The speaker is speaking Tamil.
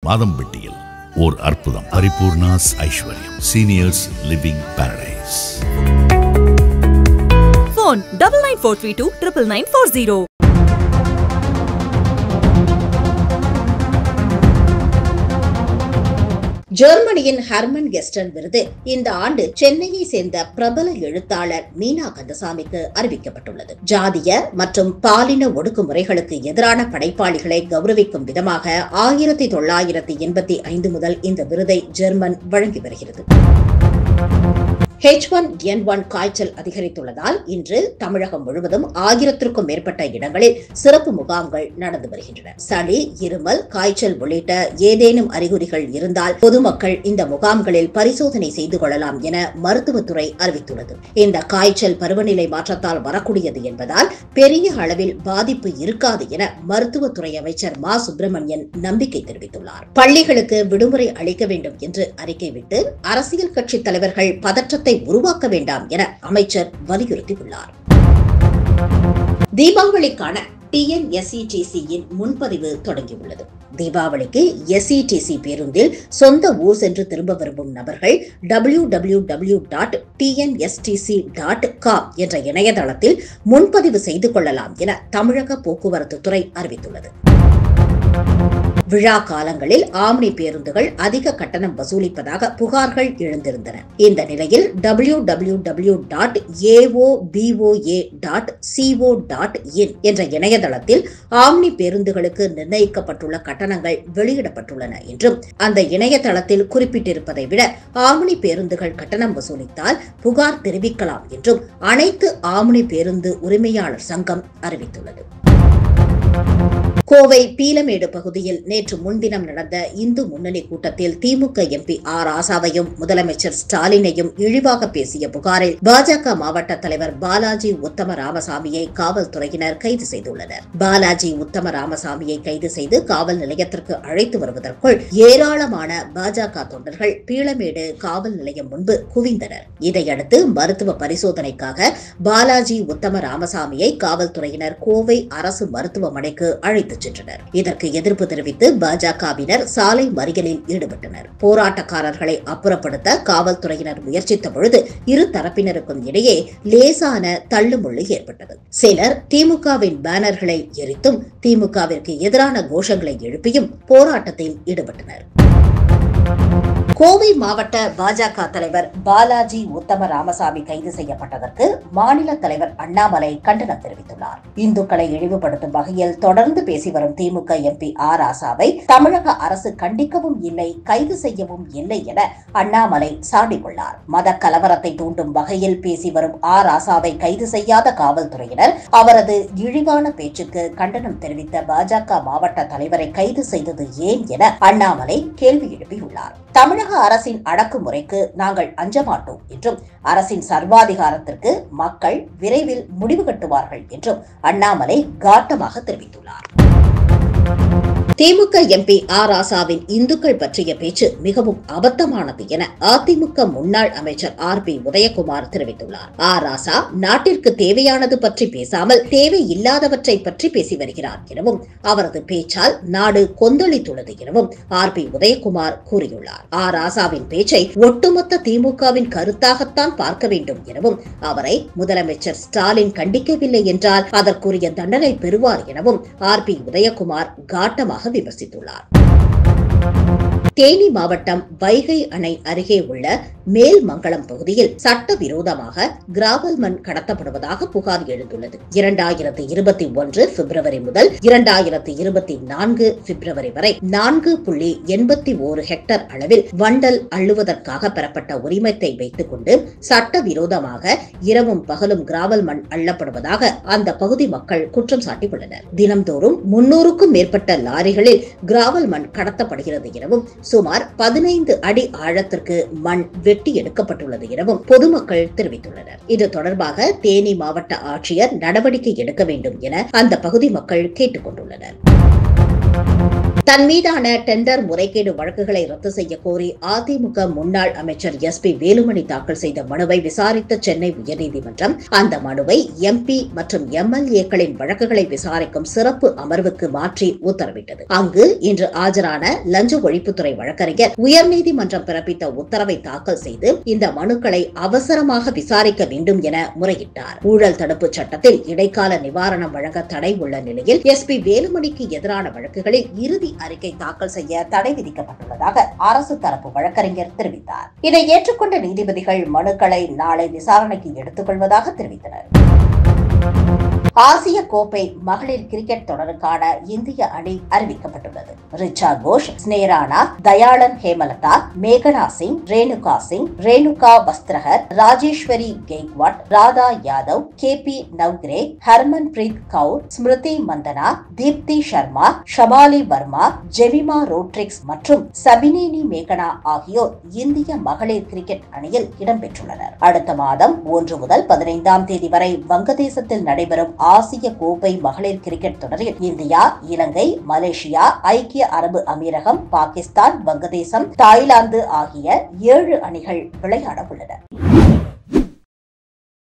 மாதம்பட்டியில் ஓர் அற்புதம். பரிபூர்ணாஸ் ஐஸ்வர்யம் சீனியர்ஸ் லிவிங் பாரடைஸ். Phone 994329 99940. ஜெர்மனியின் ஹெர்மன் கெஸ்டன் விருது இந்த ஆண்டு சென்னையை சேர்ந்த பிரபல எழுத்தாளர் மீனா கந்தசாமிக்கு அறிவிக்கப்பட்டுள்ளது. ஜாதிய மற்றும் பாலின ஒடுக்குமுறைகளுக்கு எதிரான படைப்பாளிகளை கௌரவிக்கும் விதமாக 1985 முதல் இந்த விருதை ஜெர்மன் வழங்கி வருகிறது. H1N1 காய்ச்சல் அதிகரித்துள்ளதால் இன்று தமிழகம் முழுவதும் 1000க்கும் மேற்பட்ட இடங்களில் சிறப்பு முகாம்கள் நடந்து வருகின்றன. சளி, இருமல், காய்ச்சல் உள்ளிட்ட ஏதேனும் அறிகுறிகள் இருந்தால் பொதுமக்கள் இந்த முகாம்களில் பரிசோதனை செய்து கொள்ளலாம் என மருத்துவத்துறை அறிவித்துள்ளது. இந்த காய்ச்சல் பருவநிலை மாற்றத்தால் வரக்கூடியது என்பதால் பெரிய அளவில் பாதிப்பு இருக்காது என மருத்துவத்துறை அமைச்சர் மா சுப்பிரமணியன் நம்பிக்கை தெரிவித்துள்ளார். பள்ளிகளுக்கு விடுமுறை அளிக்க வேண்டும் என்று அறிக்கை விட்டு அரசியல் கட்சி தலைவர்கள் பதற்றத்தை உருவாக்க வேண்டாம் என அமைச்சர் வலியுறுத்தியுள்ளார். தீபாவளிக்கான TNSETCயின் முன்பதிவு தொடங்கியுள்ளது. தீபாவளிக்கு SETC பேருந்தில் சொந்த ஊர் சென்று திரும்ப விரும்பும் நபர்கள் www.tnstc.com என்ற இணையதளத்தில் முன்பதிவு செய்து கொள்ளலாம் என தமிழக போக்குவரத்து துறை அறிவித்துள்ளது. விழா காலங்களில் ஆம்னி பேருந்துகள் அதிக கட்டணம் வசூலிப்பதாக புகார்கள் எழுந்திருந்தன. இந்த நிலையில் www.aoboa.co.in என்ற இணையதளத்தில் ஆம்னி பேருந்துகளுக்கு நிர்ணயிக்கப்பட்டுள்ள கட்டணங்கள் வெளியிடப்பட்டுள்ளன என்றும் அந்த இணையதளத்தில் குறிப்பிட்டிருப்பதை விட ஆம்னி பேருந்துகள் கட்டணம் வசூலித்தால் புகார் தெரிவிக்கலாம் என்றும் அனைத்து ஆம்னி பேருந்து உரிமையாளர் சங்கம் அறிவித்துள்ளது. கோவை பீலமேடு பகுதியில் நேற்று முன்தினம் நடந்த இந்து முன்னணி கூட்டத்தில் திமுக MP ஆர் ராசாவையும் முதலமைச்சர் ஸ்டாலினையும் இழிவாக பேசிய புகாரில் பாஜக மாவட்ட தலைவர் பாலாஜி உத்தம ராமசாமியை காவல்துறையினர் கைது செய்துள்ளனர். பாலாஜி உத்தம ராமசாமியை கைது செய்து காவல் நிலையத்திற்கு அழைத்து வருவதற்குள் ஏராளமான பாஜக தொண்டர்கள் பீலமேடு காவல் நிலையம் முன்பு குவிந்தனர். இதையடுத்து மருத்துவ பரிசோதனைக்காக பாலாஜி உத்தம ராமசாமியை காவல்துறையினர் கோவை அரசு மருத்துவமனைக்கு அழைத்து சென்றனர். இதற்கு எதிர்ப்பு தெரிவித்து பாஜகவினர் சாலை மறியலில் ஈடுபட்டனர். போராட்டக்காரர்களை அப்புறப்படுத்த காவல்துறையினர் முயற்சித்த பொழுது இரு தரப்பினருக்கும் இடையே லேசான தள்ளுமுள்ளு ஏற்பட்டது. சிலர் திமுகவின் பேனர்களை எரித்தும் திமுகவிற்கு எதிரான கோஷங்களை எழுப்பியும் போராட்டத்தில் ஈடுபட்டனர். கோவை மாவட்ட பாஜக தலைவர் பாலாஜி உத்தம ராமசாமி கைது செய்யப்பட்டதற்கு மாநில தலைவர் அண்ணாமலை கண்டனம் தெரிவித்துள்ளார். இந்துக்களை இழிவுபடுத்தும் வகையில் தொடர்ந்து பேசி வரும் திமுக MP ஆர் ராசாவை தமிழக அரசு கண்டிக்கவும் இல்லை, கைது செய்யவும் இல்லை என அண்ணாமலை சாடியுள்ளார். மத கலவரத்தை தூண்டும் வகையில் பேசி வரும் ஆர் ராசாவை கைது செய்யாத காவல்துறையினர் அவரது இழிவான பேச்சுக்கு கண்டனம் தெரிவித்த பாஜக மாவட்ட தலைவரை கைது செய்தது ஏன் என அண்ணாமலை கேள்வி எழுப்பியுள்ளார். தமிழக அரசின் அடக்குமுறைக்கு நாங்கள் அஞ்ச மாட்டோம் என்றும் அரசின் சர்வாதிகாரத்திற்கு மக்கள் விரைவில் முடிவு கட்டுவார்கள் என்றும் அண்ணாமலை காட்டமாக தெரிவித்துள்ளார். திமுக MP ஆர் ராசாவின் இந்துக்கள் பற்றிய பேச்சு மிகவும் அபத்தமானது என அதிமுக முன்னாள் அமைச்சர் RB உதயகுமார் தெரிவித்துள்ளார். ஆர் ராசா நாட்டிற்கு தேவையானது பற்றி பேசாமல் தேவையில்லாதவற்றை பற்றி பேசி வருகிறார் எனவும் அவரது பேச்சால் நாடு கொந்தளித்துள்ளது எனவும் RB உதயகுமார் கூறியுள்ளார். ஆர் ராசாவின் பேச்சை ஒட்டுமொத்த திமுகவின் கருத்தாகத்தான் பார்க்க வேண்டும் எனவும் அவரை முதலமைச்சர் ஸ்டாலின் கண்டிக்கவில்லை என்றால் அதற்குரிய தண்டனை பெறுவார் எனவும் RB உதயகுமார் காட்டமாக விமர்சித்துள்ளார். தேனி மாவட்டம் வைகை அணை அருகே உள்ள மேல்மங்கலம் பகுதியில் சட்டவிரோதமாக கிராவல் மண் கடத்தப்படுவதாக புகார் எழுந்துள்ளது. 2021 பிப்ரவரி முதல் 2024 பிப்ரவரி வரை 4.81 ஹெக்டேர் அளவில் வண்டல் அள்ளுவதற்காக பெறப்பட்ட உரிமத்தை வைத்துக் கொண்டு சட்டவிரோதமாக இரவும் பகலும் கிராவல் மண் அள்ளப்படுவதாக அந்த பகுதி மக்கள் குற்றம் சாட்டியுள்ளனர். தினம்தோறும் 300க்கும் மேற்பட்ட லாரிகளில் கிராவல் மண் கடத்தப்படுகிறது எனவும் சுமார் 15 அடி ஆழத்திற்கு மண் வெட்டி எடுக்கப்பட்டுள்ளது எனவும் பொதுமக்கள் தெரிவித்துள்ளனர். இது தொடர்பாக தேனி மாவட்ட ஆட்சியர் நடவடிக்கை எடுக்க வேண்டும் என அந்த பகுதி மக்கள் கேட்டுக் கொண்டுள்ளனர். தன் மீதான டெண்டர் முறைகேடு வழக்குகளை ரத்து செய்ய கோரி அதிமுக முன்னாள் அமைச்சர் SP வேலுமணி தாக்கல் செய்த மனுவை விசாரித்த சென்னை உயர்நீதிமன்றம் அந்த மனுவை MP மற்றும் MLAக்களின் வழக்குகளை விசாரிக்கும் சிறப்பு அமர்வுக்கு மாற்றி உத்தரவிட்டது. அங்கு இன்று ஆஜரான லஞ்ச ஒழிப்புத்துறை வழக்கறிஞர் உயர்நீதிமன்றம் பிறப்பித்த உத்தரவை தாக்கல் செய்து இந்த மனுக்களை அவசரமாக விசாரிக்க வேண்டும் என முறையிட்டார். ஊழல் தடுப்பு சட்டத்தில் இடைக்கால நிவாரணம் வழங்க தடை உள்ள நிலையில் SP வேலுமணிக்கு எதிரான வழக்குகளில் இறுதி அறிக்கை தாக்கல் செய்ய தடை விதிக்கப்பட்டுள்ளதாக அரசு தரப்பு வழக்கறிஞர் தெரிவித்தார். இதை ஏற்றுக்கொண்ட நீதிபதிகள் மனுக்களை நாளை விசாரணைக்கு எடுத்துக் கொள்வதாக தெரிவித்தனர். ஆசிய கோப்பை மகளிர் கிரிக்கெட் தொடருக்கான இந்திய அணி அறிவிக்கப்பட்டுள்ளது. ரிச்சா கோஷ், ஸ்னேரானா, தயாளன் ஹேமலதா, மேகனா சிங், ரேணுகா சிங், ரேணுகா வஸ்திரகர், ராஜேஸ்வரி கெய்க்வாட், ராதா யாதவ், KP நவ்கிரே, ஹர்மன் பிரீத் கவுர், ஸ்மிருதி மந்தனா, தீப்தி சர்மா, ஷபாலி வர்மா, ஜெமிமா ரோட்ரிக்ஸ் மற்றும் சபினேனி மேகனா ஆகியோர் இந்திய மகளிர் கிரிக்கெட் அணியில் இடம்பெற்றுள்ளனர். அடுத்த மாதம் 1 முதல் 15ஆம் தேதி வரை வங்கதேசத்தில் நடைபெறும் ஆசிய கோப்பை மகளிர் கிரிக்கெட் தொடரில் இந்தியா, இலங்கை, மலேசியா, ஐக்கிய அரபு அமீரகம், பாகிஸ்தான், வங்கதேசம், தாய்லாந்து ஆகிய 7 அணிகள் விளையாட உள்ளன.